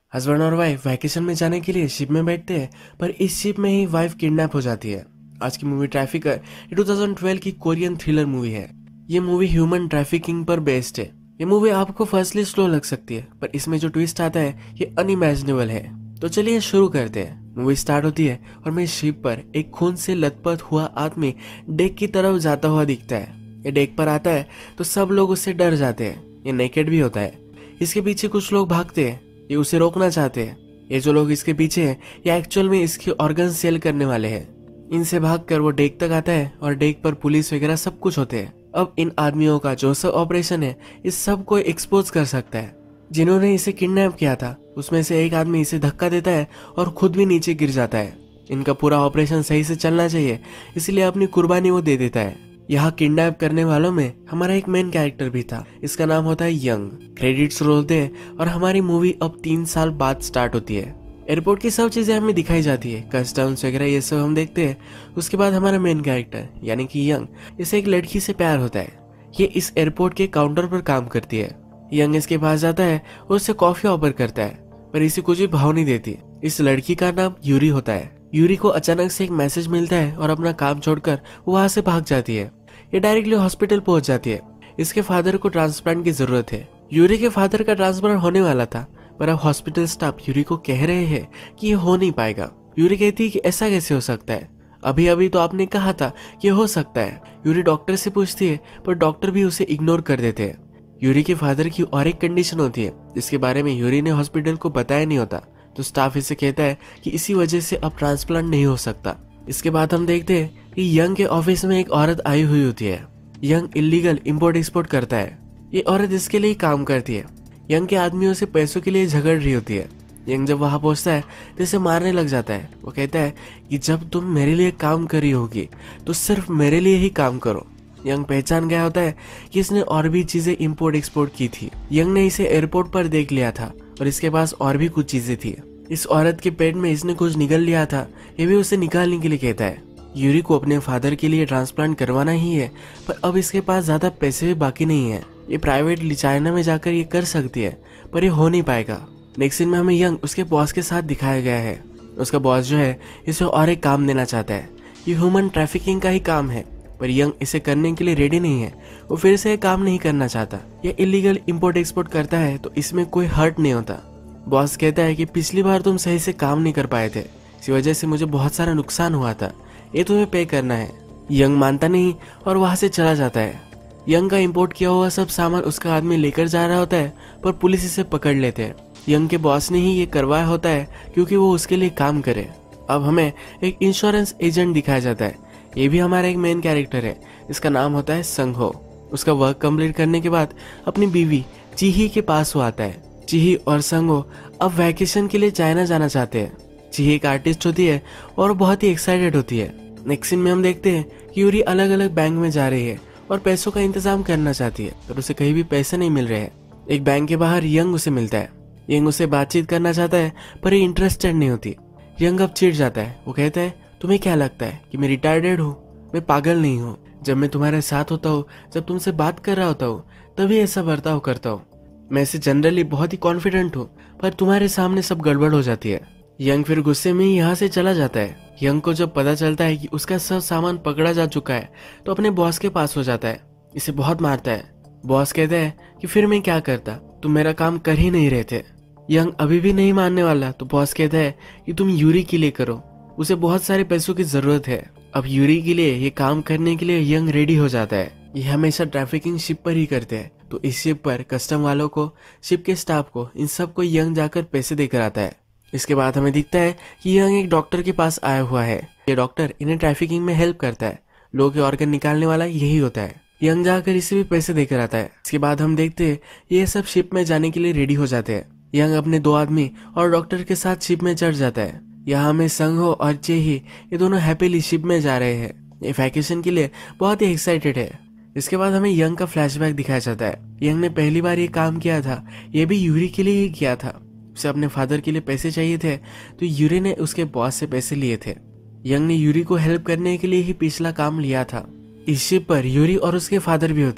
Husband और wife vacation में जाने के लिए शिप में बैठते हैं, पर इस शिप में ही वाइफ किडनैप हो जाती है। आज की मूवी ट्रैफिकर ये 2012 की कोरियन थ्रिलर मूवी है। ये मूवी ह्यूमन ट्रैफिकिंग पर बेस्ड है। ये मूवी आपको फर्स्टली स्लो लग सकती है, पर इसमें जो ट्विस्ट आता है ये अनइमेजिनेबल है। तो चलिए शुरू करते हैं। मूवी स्टार्ट होती है और मैं शिप पर एक खून से लथपथ हुआ आदमी डेक की तरफ जाता हुआ दिखता है। ये डेक पर आता है तो सब लोग उससे डर जाते हैं। ये नेकेड भी होता है। इसके पीछे कुछ लोग भागते हैं, ये उसे रोकना चाहते हैं। ये जो लोग इसके पीछे हैं ये एक्चुअल में इसके ऑर्गन सेल करने वाले हैं। इनसे भागकर वो डेक तक आता है और डेक पर पुलिस वगैरह सब कुछ होते हैं। अब इन आदमियों का जो सब ऑपरेशन है इस सब को एक्सपोज कर सकता है। जिन्होंने इसे किडनैप किया था उसमें से एक आदमी इसे धक्का देता है और खुद भी नीचे गिर जाता है। इनका पूरा ऑपरेशन सही से चलना चाहिए, इसलिए अपनी कुर्बानी वो दे देता है। यहाँ किडनैप करने वालों में हमारा एक मेन कैरेक्टर भी था, इसका नाम होता है यंग। क्रेडिट्स रोल होते हैं और हमारी मूवी अब 3 साल बाद स्टार्ट होती है। एयरपोर्ट की सब चीजें हमें दिखाई जाती है, कस्टम्स वगैरह ये सब हम देखते हैं। उसके बाद हमारा मेन कैरेक्टर यानी कि यंग, इसे एक लड़की से प्यार होता है। ये इस एयरपोर्ट के काउंटर पर काम करती है। यंग इसके पास जाता है और उससे कॉफी ऑफर करता है, पर इसे कुछ भी भाव नहीं देती। इस लड़की का नाम यूरी होता है। यूरी को अचानक से एक मैसेज मिलता है और अपना काम छोड़कर वो वहां से भाग जाती है। ये डायरेक्टली हॉस्पिटल पहुंच जाती है। इसके फादर को ट्रांसप्लांट की जरूरत है। यूरी के फादर का ट्रांसप्लांट होने वाला था, पर अब हॉस्पिटल स्टाफ यूरी को कह रहे हैं कि ये हो नहीं पाएगा। यूरी कहती है कि ऐसा कैसे हो सकता है, अभी अभी तो आपने कहा था कि हो सकता है। यूरी डॉक्टर से पूछती है, पर डॉक्टर भी उसे इग्नोर कर देते हैं। यूरी के फादर की और एक कंडीशन होती है जिसके बारे में यूरी ने हॉस्पिटल को बताया नहीं होता, तो स्टाफ इसे कहता है कि इसी वजह से अब ट्रांसप्लांट नहीं हो सकता। इसके बाद हम देखते हैं कि यंग के ऑफिस में एक औरत आई हुई होती है। यंग इलीगल इंपोर्ट एक्सपोर्ट करता है। ये औरत इसके लिए काम करती है। यंग के आदमियों से पैसों के लिए झगड़ रही होती है। यंग जब वहां पहुंचता है तो इसे मारने लग जाता है। वो कहता है कि जब तुम मेरे लिए काम करी होगी तो सिर्फ मेरे लिए ही काम करो। यंग पहचान गया होता है कि इसने और भी चीजें इंपोर्ट एक्सपोर्ट की थी। यंग ने इसे एयरपोर्ट पर देख लिया था और इसके पास और भी कुछ चीजें थी। इस औरत के पेट में इसने कुछ निकल लिया था, ये भी उसे निकालने के लिए कहता है। यूरी को अपने फादर के लिए ट्रांसप्लांट करवाना ही है, पर अब इसके पास ज्यादा पैसे भी बाकी नहीं है। ये प्राइवेट चाइना में जाकर ये कर सकती है, पर ये हो नहीं पाएगा। नेक्स्ट सीन में हमें यंग उसके बॉस के साथ दिखाया गया है। उसका बॉस जो है इसे और एक काम देना चाहता है। ये ह्यूमन ट्रैफिकिंग का ही काम है, पर यंग इसे करने के लिए रेडी नहीं है। वो फिर से काम नहीं करना चाहता। ये इलीगल इंपोर्ट एक्सपोर्ट करता है तो इसमें कोई हर्ट नहीं होता। बॉस कहता है कि पिछली बार तुम सही से काम नहीं कर पाए थे, इसी वजह से मुझे बहुत सारा नुकसान हुआ था, ये तुम्हें पे करना है। यंग मानता नहीं और वहां से चला जाता है। यंग का इंपोर्ट किया हुआ सब सामान उसका आदमी लेकर जा रहा होता है, पर पुलिस इसे पकड़ लेते हैं। यंग के बॉस ने ही ये करवाया होता है क्योंकि वो उसके लिए काम करे। अब हमें एक इंश्योरेंस एजेंट दिखाया जाता है। ये भी हमारा एक मेन कैरेक्टर है, इसका नाम होता है संघो। उसका वर्क कंप्लीट करने के बाद अपनी बीवी चीही के पास वो आता है। चीही और संघो अब वैकेशन के लिए चाइना जाना चाहते हैं। चीही एक आर्टिस्ट होती है और बहुत ही एक्साइटेड होती है। नेक्स्ट सीन में हम देखते हैं कि यूरी अलग अलग बैंक में जा रही है और पैसों का इंतजाम करना चाहती है, पर उसे कहीं भी पैसे नहीं मिल रहे हैं। एक बैंक के बाहर यंग उसे मिलता है। यंग उसे बातचीत करना चाहता है, पर ये इंटरेस्टेड नहीं होती। यंग अब चिढ़ जाता है। वो कहता है, तुम्हें क्या लगता है कि मैं रिटायर्ड हूँ? मैं पागल नहीं हूँ। जब मैं तुम्हारे साथ होता हूँ, जब तुमसे बात कर रहा होता हूँ, तभी ऐसा बर्ताव करता हूँ। मैं से जनरली बहुत ही कॉन्फिडेंट हूँ, पर तुम्हारे सामने सब गड़बड़ हो जाती है। यंग फिर गुस्से में ही यहाँ से चला जाता है। यंग को जब पता चलता है कि उसका सब सामान पकड़ा जा चुका है तो अपने बॉस के पास हो जाता है। इसे बहुत मारता है। बॉस कहता है कि फिर मैं क्या करता, तुम मेरा काम कर ही नहीं रहे थे। यंग अभी भी नहीं मानने वाला, तो बॉस कहता है कि तुम यूरी के लिए करो, उसे बहुत सारे पैसों की जरूरत है। अब यूरी के लिए ये काम करने के लिए यंग रेडी हो जाता है। ये हमेशा ट्रैफिकिंग शिप पर ही करते हैं, तो इस शिप पर कस्टम वालों को, शिप के स्टाफ को, इन सबको यंग जाकर पैसे देकर आता है। इसके बाद हमें दिखता है कि यंग एक डॉक्टर के पास आया हुआ है। ये डॉक्टर इन्हें ट्रैफिकिंग में हेल्प करता है। लोगों के ऑर्गन निकालने वाला यही होता है। यंग जाकर इसे भी पैसे देकर आता है। इसके बाद हम देखते हैं ये सब शिप में जाने के लिए रेडी हो जाते हैं। यंग अपने 2 आदमी और डॉक्टर के साथ शिप में चढ़ जाता है। यहाँ हमें संघो और चेही ये दोनों हैप्पीली शिप में जा रहे हैं। ये वैकेशन के लिए बहुत ही एक्साइटेड है। इसके बाद हमें यंग का फ्लैशबैक दिखाया जाता है। यंग ने पहली बार ये काम किया था, ये भी यूरी के लिए ही किया था। उसे अपने फादर के लिए पैसे चाहिए थे, तो यूरी ने उसके बॉस से पैसे लिए थे। यंग ने यूरी को हेल्प करने के लिए ही पिछला काम लिया था। इस शिप पर यूरी और उसके फादर भी होते हैं।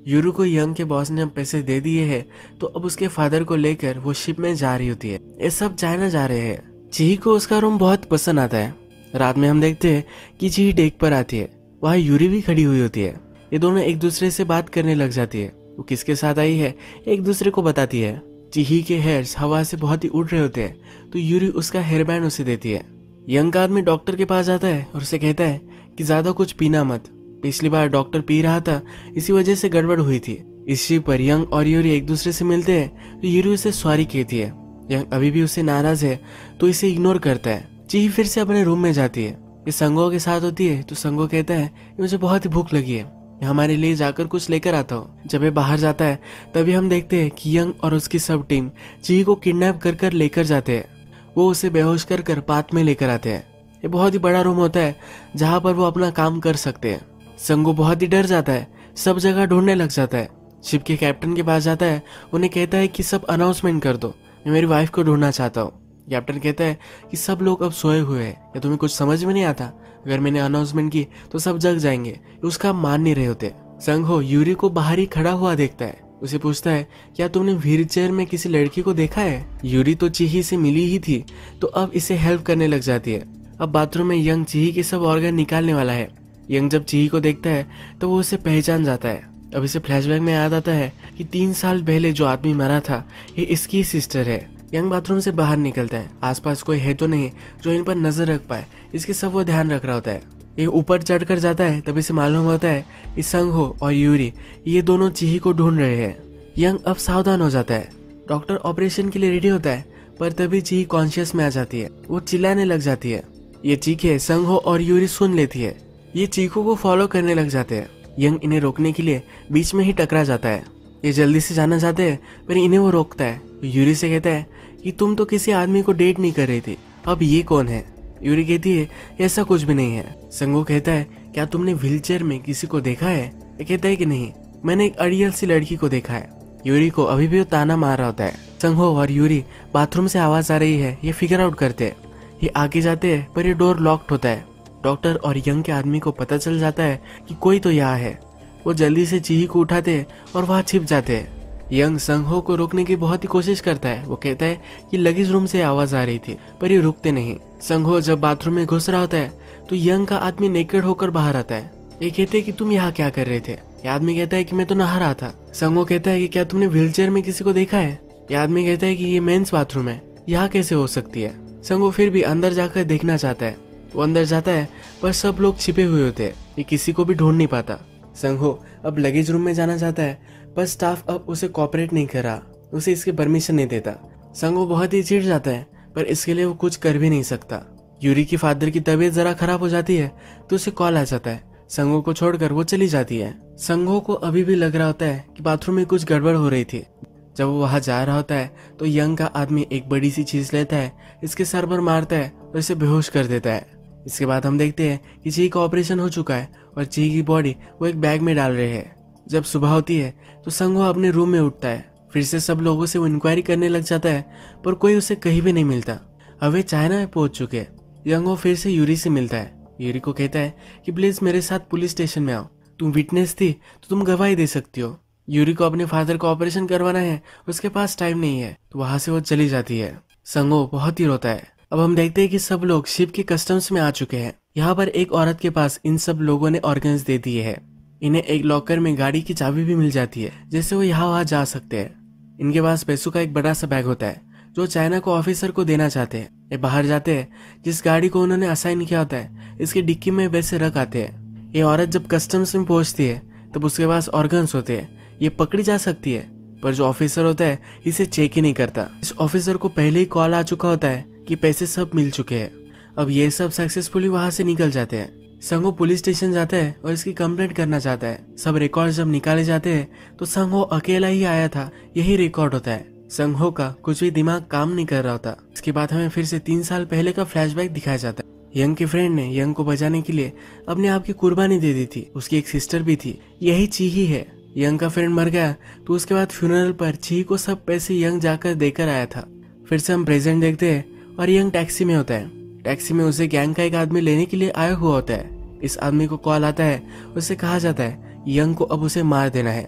यूरू को यंग के बॉस ने अब पैसे दे दिए हैं, तो अब उसके फादर को लेकर वो शिप में जा रही होती है। ये सब चाइना जा रहे हैं। चिही को उसका रूम बहुत पसंद आता है। रात में हम देखते हैं कि चिही डेक पर आती है, वहाँ यूरी भी खड़ी हुई होती है। ये दोनों एक दूसरे से बात करने लग जाती है। वो किसके साथ आई है एक दूसरे को बताती है। चिही के हेयर्स हवा से बहुत ही उड़ रहे होते हैं, तो यूरी उसका हेयर बैंड उसे देती है। यंग का आदमी डॉक्टर के पास जाता है और उसे कहता है कि ज्यादा कुछ पीना मत, पिछली बार डॉक्टर पी रहा था, इसी वजह से गड़बड़ हुई थी। इस शिप पर यंग और यूरी एक दूसरे से मिलते हैं, तो यूरी उसे सॉरी कहती है। यंग अभी भी उससे नाराज है, तो इसे इग्नोर करता है। चिही फिर से अपने रूम में जाती है। ये संगो के साथ होती है, तो संगो कहता है कि मुझे बहुत ही भूख लगी है, मैं हमारे लिए जाकर कुछ लेकर आता हूँ। जब ये बाहर जाता है तभी हम देखते हैं कि यंग और उसकी सब टीम चिही को किडनैप कर कर लेकर जाते हैं। वो उसे बेहोश कर कर पाथ में लेकर आते हैं। ये बहुत ही बड़ा रूम होता है जहाँ पर वो अपना काम कर सकते हैं। संगो बहुत ही डर जाता है, सब जगह ढूंढने लग जाता है। शिप के कैप्टन के पास जाता है, उन्हें कहता है कि सब अनाउंसमेंट कर दो, मैं मेरी वाइफ को ढूंढना चाहता हूँ। कैप्टन कहता है कि सब लोग अब सोए हुए हैं, या तुम्हें कुछ समझ में नहीं आता, अगर मैंने अनाउंसमेंट की तो सब जग जाएंगे। उसका मान नहीं रहे होते। संगो यूरी को बाहर ही खड़ा हुआ देखता है, उसे पूछता है क्या तुमने व्हील चेयर में किसी लड़की को देखा है। यूरी तो चिही से मिली ही थी, तो अब इसे हेल्प करने लग जाती है। अब बाथरूम में यंग चिही के सब ऑर्गन निकालने वाला है। यंग जब चिही को देखता है तो वो उसे पहचान जाता है। अब इसे फ्लैशबैक में याद आता है कि 3 साल पहले जो आदमी मरा था ये इसकी सिस्टर है। यंग बाथरूम से बाहर निकलता है, आसपास कोई है तो नहीं जो इन पर नजर रख पाए, इसके सब वो ध्यान रख रहा होता है। ये ऊपर चढ़कर जाता है, तभी से मालूम होता है कि संगहो और यूरी ये दोनों चिही को ढूंढ रहे हैं। यंग अब सावधान हो जाता है। डॉक्टर ऑपरेशन के लिए रेडी होता है, पर तभी चिही कॉन्शियस में आ जाती है। वो चिल्लाने लग जाती है। ये चीखें संगहो और यूरी सुन लेती है। ये चीखों को फॉलो करने लग जाते हैं। यंग इन्हें रोकने के लिए बीच में ही टकरा जाता है। ये जल्दी से जाना चाहते हैं, पर इन्हें वो रोकता है। यूरी से कहता है कि तुम तो किसी आदमी को डेट नहीं कर रही थी, अब ये कौन है। यूरी कहती है ऐसा कुछ भी नहीं है। संगो कहता है क्या तुमने व्हीलचेयर में किसी को देखा है। ये कहता है कि नहीं, मैंने एक अड़ियल सी लड़की को देखा है। यूरी को अभी भी वो ताना मार रहा होता है। संगो और यूरी बाथरूम से आवाज आ रही है ये फिगर आउट करते हैं। ये आगे जाते हैं, पर ये डोर लॉक्ड होता है। डॉक्टर और यंग के आदमी को पता चल जाता है कि कोई तो यहाँ है। वो जल्दी से चिही को उठाते हैं और वहाँ छिप जाते हैं। यंग संगहो को रोकने की बहुत ही कोशिश करता है। वो कहता है कि लगेज रूम से आवाज आ रही थी, पर ये रुकते नहीं। संगहो जब बाथरूम में घुस रहा होता है तो यंग का आदमी नेकेड होकर बाहर आता है। ये कहते हैं कि तुम यहाँ क्या कर रहे थे। ये आदमी कहता है कि मैं तो नहा रहा था। संगहो कहता है कि क्या तुमने व्हीलचेयर में किसी को देखा है। ये आदमी कहता है कि ये मेंस बाथरूम है, यहाँ कैसे हो सकती है। संगहो फिर भी अंदर जाकर देखना चाहता है। वो अंदर जाता है, पर सब लोग छिपे हुए होते हैं, ये किसी को भी ढूंढ नहीं पाता। संगहो अब लगेज रूम में जाना चाहता है, पर स्टाफ अब उसे कॉपरेट नहीं कर रहा, उसे इसकी परमिशन नहीं देता। संगहो बहुत ही चिढ़ जाता है, पर इसके लिए वो कुछ कर भी नहीं सकता। यूरी की फादर की तबीयत जरा खराब हो जाती है, तो उसे कॉल आ जाता है। संगहो को छोड़कर वो चली जाती है। संगहो को अभी भी लग रहा होता है कि बाथरूम में कुछ गड़बड़ हो रही थी। जब वो वहां जा रहा होता है तो यंग का आदमी एक बड़ी सी चीज लेता है, इसके सर पर मारता है और इसे बेहोश कर देता है। इसके बाद हम देखते हैं कि चिही का ऑपरेशन हो चुका है और चिही की बॉडी वो एक बैग में डाल रहे हैं। जब सुबह होती है तो संगहो अपने रूम में उठता है। फिर से सब लोगों से वो इंक्वायरी करने लग जाता है, पर कोई उसे कहीं भी नहीं मिलता। अब वे चाइना में पहुंच चुके हैं। यंगहो फिर से यूरी से मिलता है। यूरी को कहता है कि प्लीज मेरे साथ पुलिस स्टेशन में आओ, तुम विटनेस थी तो तुम गवाही दे सकती हो। यूरी को अपने फादर का ऑपरेशन करवाना है, उसके पास टाइम नहीं है, तो वहां से वो चली जाती है। संगहो बहुत ही रोता है। अब हम देखते हैं कि सब लोग शिप के कस्टम्स में आ चुके हैं। यहाँ पर एक औरत के पास इन सब लोगों ने ऑर्गन्स दे दिए हैं। इन्हें एक लॉकर में गाड़ी की चाबी भी मिल जाती है, जिससे वो यहाँ वहाँ जा सकते हैं। इनके पास पैसों का एक बड़ा सा बैग होता है जो चाइना को ऑफिसर को देना चाहते हैं। ये बाहर जाते हैं, जिस गाड़ी को उन्होंने असाइन किया होता है इसकी डिक्की में वैसे रख आते हैं। ये औरत जब कस्टम्स में पहुंचती है तब उसके पास ऑर्गन्स होते हैं, ये पकड़ी जा सकती है, पर जो ऑफिसर होता है इसे चेक ही नहीं करता। इस ऑफिसर को पहले ही कॉल आ चुका होता है कि पैसे सब मिल चुके हैं। अब ये सब सक्सेसफुली वहां से निकल जाते हैं। संगहो पुलिस स्टेशन जाता है और इसकी कंप्लेंट करना चाहता है। सब रिकॉर्ड जब निकाले जाते हैं तो संगहो अकेला ही आया था, यही रिकॉर्ड होता है। संगहो का कुछ भी दिमाग काम नहीं कर रहा होता। इसके बाद हमें फिर से 3 साल पहले का फ्लैशबैक दिखाया जाता है। यंग के फ्रेंड ने यंग को बचाने के लिए अपने आप की कुर्बानी दे दी थी। उसकी एक सिस्टर भी थी, यही चिही है। यंग का फ्रेंड मर गया तो उसके बाद फ्यूनरल पर चिही को सब पैसे यंग जाकर देकर आया था। फिर से हम प्रेजेंट देखते हैं और यंग टैक्सी में होता है। टैक्सी में उसे गैंग का एक आदमी लेने के लिए आया हुआ होता है। इस आदमी को कॉल आता है, उससे कहा जाता है यंग को अब उसे मार देना है।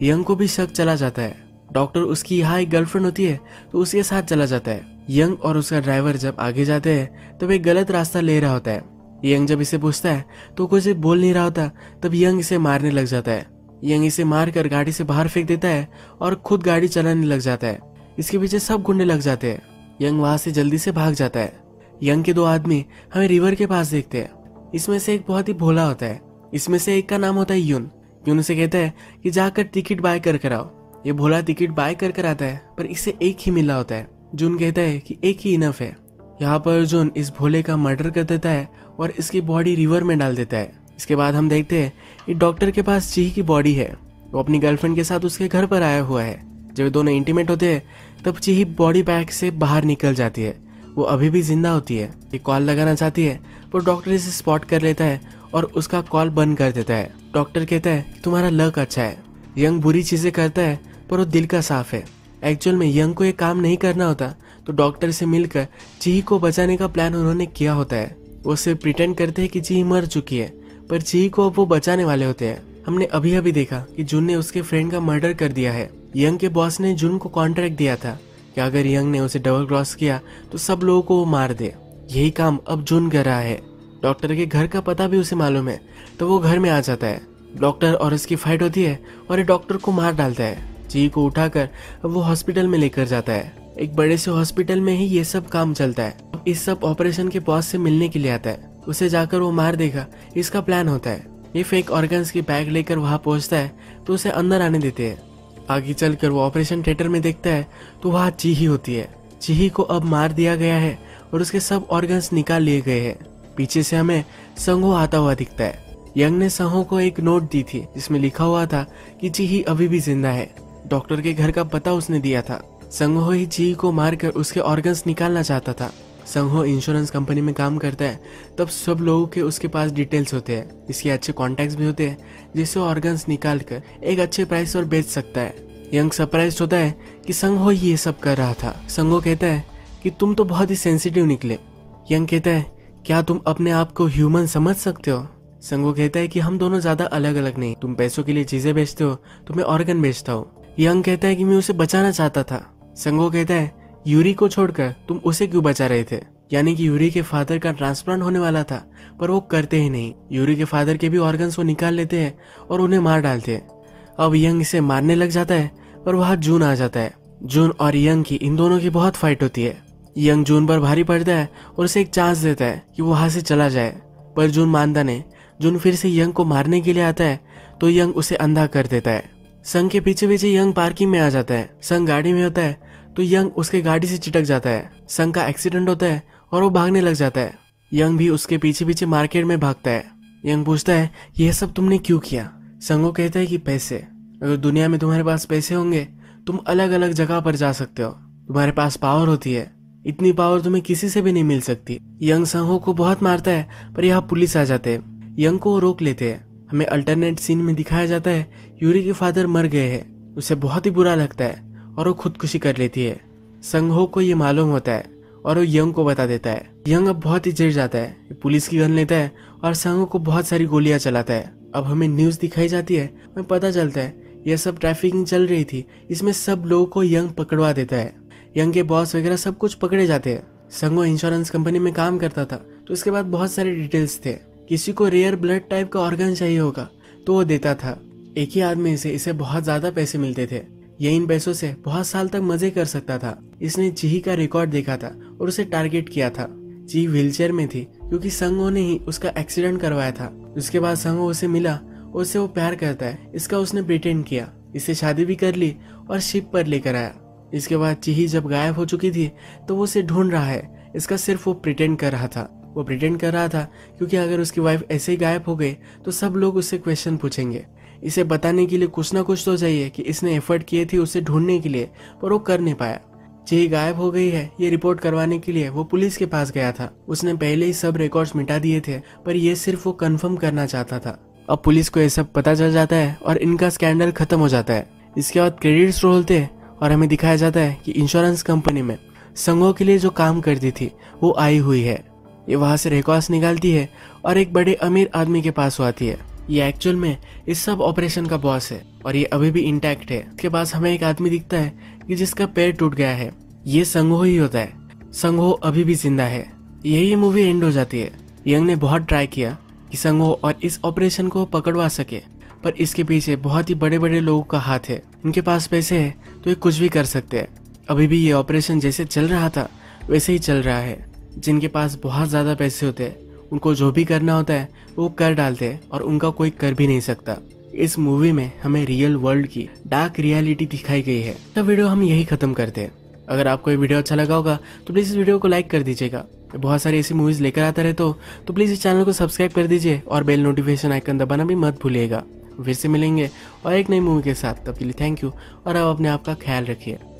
यंग को भी शक चला जाता है। डॉक्टर उसकी यहाँ एक गर्लफ्रेंड होती है तो उसके साथ चला जाता है। यंग और उसका ड्राइवर जब आगे जाते हैं तब एक गलत रास्ता ले रहा होता है। यंग जब इसे पूछता है तो कुछ बोल नहीं रहा होता, तब यंग इसे मारने लग जाता है। यंग इसे मारकर गाड़ी से बाहर फेंक देता है और खुद गाड़ी चलाने लग जाता है। इसके पीछे सब गुंडे लग जाते हैं। यंग वहां से जल्दी से भाग जाता है। यंग के 2 आदमी हमें रिवर के पास देखते हैं। इसमें से एक बहुत ही भोला होता है। इसमें से एक का नाम होता है यून। यून उसे कहता है कि जाकर टिकट बाय कर आओ। ये भोला टिकट बाय कर आता है, पर इसे एक ही मिला होता है। जून कहता है कि एक ही इनफ है। यहाँ पर जून इस भोले का मर्डर कर देता है और इसकी बॉडी रिवर में डाल देता है। इसके बाद हम देखते हैं कि डॉक्टर के पास चिही की बॉडी है। वो अपनी गर्लफ्रेंड के साथ उसके घर पर आया हुआ है। जब दोनों इंटीमेट होते हैं तब चिही बॉडी बैग से बाहर निकल जाती है। वो अभी भी जिंदा होती है। ये कॉल लगाना चाहती है पर डॉक्टर इसे स्पॉट कर लेता है और उसका कॉल बंद कर देता है। डॉक्टर कहता है कि तुम्हारा लक अच्छा है। यंग बुरी चीजें करता है पर वो दिल का साफ है। एक्चुअल में यंग को ये काम नहीं करना होता, तो डॉक्टर से मिलकर चिही को बचाने का प्लान उन्होंने किया होता है। वो सिर्फ प्रिटेंड करते हैं कि चिही मर चुकी है, पर चिही को अब वो बचाने वाले होते हैं। हमने अभी अभी देखा कि जून ने उसके फ्रेंड का मर्डर कर दिया है। यंग के बॉस ने जून को कॉन्ट्रैक्ट दिया था कि अगर यंग ने उसे डबल क्रॉस किया तो सब लोगों को वो मार दे। यही काम अब जून कर रहा है। डॉक्टर के घर का पता भी उसे मालूम है, तो वो घर में आ जाता है। डॉक्टर और उसकी फाइट होती है और ये डॉक्टर को मार डालता है। चिही को उठाकर अब वो हॉस्पिटल में लेकर जाता है। एक बड़े से हॉस्पिटल में ही ये सब काम चलता है। अब इस सब ऑपरेशन के बॉस से मिलने के लिए आता है। उसे जाकर वो मार देगा, इसका प्लान होता है। ये फेक ऑर्गन्स की बैग लेकर वहां पहुंचता है तो उसे अंदर आने देते हैं। आगे चलकर वो ऑपरेशन थिएटर में देखता है तो वहाँ चिही होती है। चिही को अब मार दिया गया है और उसके सब ऑर्गन्स निकाल लिए गए हैं। पीछे से हमें संगो आता हुआ दिखता है। यंग ने संगो को एक नोट दी थी जिसमें लिखा हुआ था कि चिही अभी भी जिंदा है। डॉक्टर के घर का पता उसने दिया था। संगो ही चिही को मारकर उसके ऑर्गन्स निकालना चाहता था। संगो इंश्योरेंस कंपनी में काम करता है, तब सब लोगों के उसके पास डिटेल्स होते हैं। इसके अच्छे कॉन्टैक्ट्स भी होते हैं जिससे ऑर्गन्स निकाल कर एक अच्छे प्राइस पर बेच सकता है। यंग सरप्राइज होता है कि संगो ही ये सब कर रहा था। संगो कहता है कि तुम तो बहुत ही सेंसिटिव निकले। यंग कहता है क्या तुम अपने आप को ह्यूमन समझ सकते हो? संगो कहता है कि हम दोनों ज्यादा अलग अलग नहीं। तुम पैसों के लिए चीजें बेचते हो, तुम्हें ऑर्गन बेचता हो। यंग कहता है कि मैं उसे बचाना चाहता था। संगो कहता है यूरी को छोड़कर तुम उसे क्यों बचा रहे थे? यानी कि यूरी के फादर का ट्रांसप्लांट होने वाला था, पर वो करते ही नहीं। यूरी के फादर के भी ऑर्गन्स वो निकाल लेते हैं और उन्हें मार डालते हैं। अब यंग इसे मारने लग जाता है, पर वहां जून आ जाता है। जून और यंग की इन दोनों की बहुत फाइट होती है। यंग जून पर भारी पड़ता है और उसे एक चांस देता है कि वो वहां से चला जाए, पर जून मानता नहीं। जून फिर से यंग को मारने के लिए आता है तो यंग उसे अंधा कर देता है। संग के पीछे पीछे यंग पार्किंग में आ जाता है। संग गाड़ी में होता है तो यंग उसके गाड़ी से चिटक जाता है। संग का एक्सीडेंट होता है और वो भागने लग जाता है। यंग भी उसके पीछे पीछे मार्केट में भागता है। यंग पूछता है यह सब तुमने क्यों किया? संगो कहता है कि पैसे। अगर दुनिया में तुम्हारे पास पैसे होंगे तुम अलग अलग जगह पर जा सकते हो। तुम्हारे पास पावर होती है, इतनी पावर तुम्हें किसी से भी नहीं मिल सकती। यंग संगो को बहुत मारता है, पर यहाँ पुलिस आ जाते हैं। यंग को रोक लेते हैं। हमें अल्टरनेट सीन में दिखाया जाता है यूरी के फादर मर गए हैं। उसे बहुत ही बुरा लगता है और वो खुदकुशी कर लेती है। संगो को ये मालूम होता है और वो यंग को बता देता है। यंग अब बहुत ही चिढ़ जाता है, पुलिस की गन लेता है और संगो को बहुत सारी गोलियां चलाता है। अब हमें न्यूज दिखाई जाती है, हमें पता चलता है यह सब ट्रैफिकिंग चल रही थी। इसमें सब लोगों को यंग पकड़वा देता है। यंग के बॉस वगैरह सब कुछ पकड़े जाते हैं। संगो इंश्योरेंस कंपनी में काम करता था, तो इसके बाद बहुत सारे डिटेल्स थे। किसी को रेयर ब्लड टाइप का ऑर्गन चाहिए होगा तो वो देता था। एक ही आदमी से इसे बहुत ज्यादा पैसे मिलते थे। ये इन पैसों से बहुत साल तक मजे कर सकता था। इसने चिही का रिकॉर्ड देखा था और उसे टारगेट किया था। चिही व्हीलचेयर में थी क्योंकि संगो ने ही उसका एक्सीडेंट करवाया था। उसके बाद संगो उसे मिला और उससे वो प्यार करता है, इसका उसने प्रिटेंड किया। इससे शादी भी कर ली और शिप पर लेकर आया। इसके बाद चिही जब गायब हो चुकी थी तो वो उसे ढूंढ रहा है। इसका सिर्फ वो प्रिटेंड कर रहा था। वो प्रिटेंड कर रहा था क्योंकि अगर उसकी वाइफ ऐसे ही गायब हो गई तो सब लोग उससे क्वेश्चन पूछेंगे। इसे बताने के लिए कुछ ना कुछ तो चाहिए कि इसने एफर्ट किए थे उसे ढूंढने के लिए, पर वो कर नहीं पाया। चिही गायब हो गई है ये रिपोर्ट करवाने के लिए वो पुलिस के पास गया था। उसने पहले ही सब रिकॉर्ड्स मिटा दिए थे, पर ये सिर्फ वो कंफर्म करना चाहता था। अब पुलिस को ये सब पता चल जाता है और इनका स्कैंडल खत्म हो जाता है। इसके बाद क्रेडिट्स रोल होते हैं और हमें दिखाया जाता है कि इंश्योरेंस कंपनी में संगो के लिए जो काम करती थी वो आई हुई है। ये वहां से रिकॉर्ड्स निकालती है और एक बड़े अमीर आदमी के पास आती है। ये एक्चुअल में इस सब ऑपरेशन का बॉस है और ये अभी भी इंटैक्ट है। इसके पास हमें एक आदमी दिखता है कि जिसका पैर टूट गया है। ये संगहो ही होता है। संगहो अभी भी जिंदा है। यही मूवी एंड हो जाती है। यंग ने बहुत ट्राई किया कि संगहो और इस ऑपरेशन को पकड़वा सके, पर इसके पीछे बहुत ही बड़े बड़े लोगों का हाथ है। उनके पास पैसे है तो ये कुछ भी कर सकते हैं। अभी भी ये ऑपरेशन जैसे चल रहा था वैसे ही चल रहा है। जिनके पास बहुत ज़्यादा पैसे होते हैं उनको जो भी करना होता है वो कर डालते हैं और उनका कोई कर भी नहीं सकता। इस मूवी में हमें रियल वर्ल्ड की डार्क रियलिटी दिखाई गई है। तो वीडियो हम यही खत्म करते हैं। अगर आपको ये वीडियो अच्छा लगा होगा तो प्लीज़ इस वीडियो को लाइक कर दीजिएगा। बहुत सारी ऐसी मूवीज़ लेकर आता रहे तो प्लीज़ इस चैनल को सब्सक्राइब कर दीजिए और बेल नोटिफिकेशन आइकन दबाना भी मत भूलिएगा। फिर से मिलेंगे और एक नई मूवी के साथ। तब के लिए थैंक यू और आप अपने आप का ख्याल रखिए।